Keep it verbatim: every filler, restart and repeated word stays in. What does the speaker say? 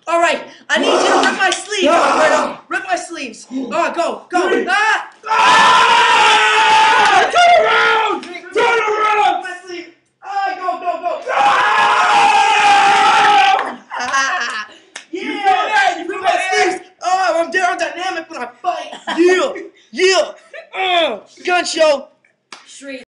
All right, I need you to rip my sleeves, Alfredo. Rip my sleeves. All right, go, go. Ah! Ah! Turn around! Turn around! My sleeve. Ah, go, go, go. Ah! Yeah! You feel that? You feel Rip my that? sleeves. Oh, I'm aerodynamic when I fight. Yeah, yeah. Uh, gun show. Street.